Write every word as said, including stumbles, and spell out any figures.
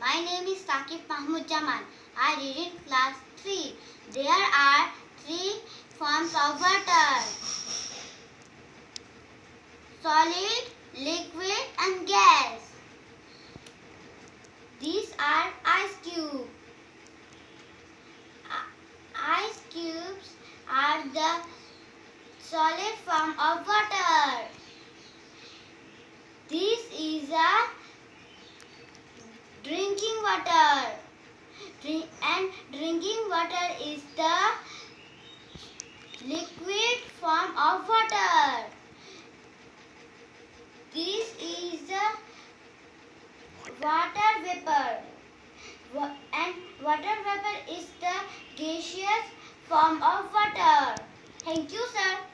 My name is Saqib Mahmood Jaman. I read in class three. There are three forms of water: solid, liquid and gas. These are ice cubes. Ice cubes are the solid form of water. This is a drinking water. Drink, and drinking water is the liquid form of water. This is the water vapor. And water vapor is the gaseous form of water. Thank you, sir.